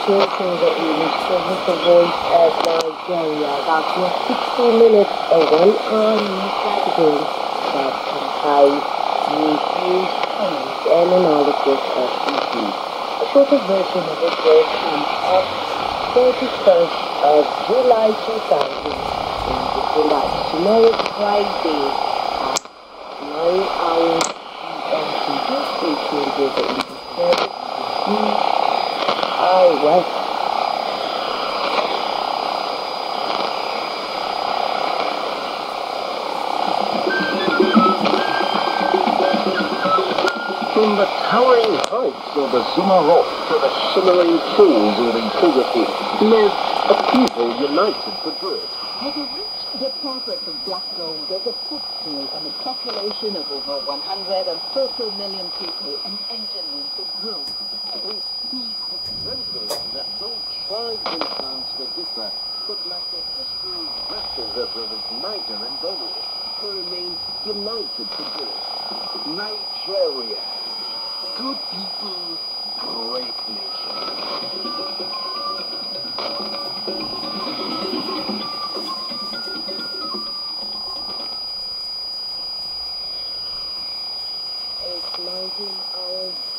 changing the image so with the voice as Nigeria. That's your 60 minutes or 1 hour news magazine that comprise news, comments, and analysis of issues. A shorter version of it will come up 31st of July 2025. Tomorrow, Friday, at 9 hours p.m. This station will be service. West. From the towering heights of the Zuma Rock to the shimmering pools of the Kogapi live a people united for good. As a rich deposit of black gold, there's a footstool and a population of over 130 million people and engine room for growth. We speak that though tribes and clans may differ, but like the history records of brothers Niger and Benue, who remain united for good. Nigeria. Good people, great nation. It's 19 hours